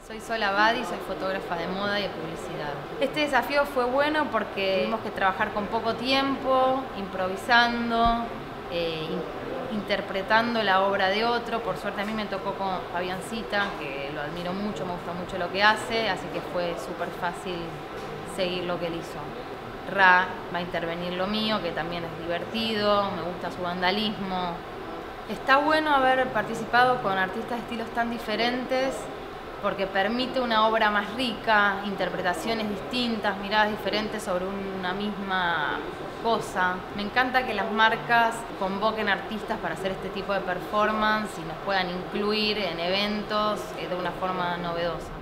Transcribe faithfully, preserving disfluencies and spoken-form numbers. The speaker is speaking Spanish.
Soy Sol Abadi, soy fotógrafa de moda y de publicidad. Este desafío fue bueno porque tuvimos que trabajar con poco tiempo, improvisando, eh, in interpretando la obra de otro. Por suerte a mí me tocó con Fabiancita, que lo admiro mucho, me gusta mucho lo que hace, así que fue súper fácil seguir lo que él hizo. Ra va a intervenir lo mío, que también es divertido, me gusta su vandalismo. Está bueno haber participado con artistas de estilos tan diferentes porque permite una obra más rica, interpretaciones distintas, miradas diferentes sobre una misma cosa. Me encanta que las marcas convoquen artistas para hacer este tipo de performance y nos puedan incluir en eventos de una forma novedosa.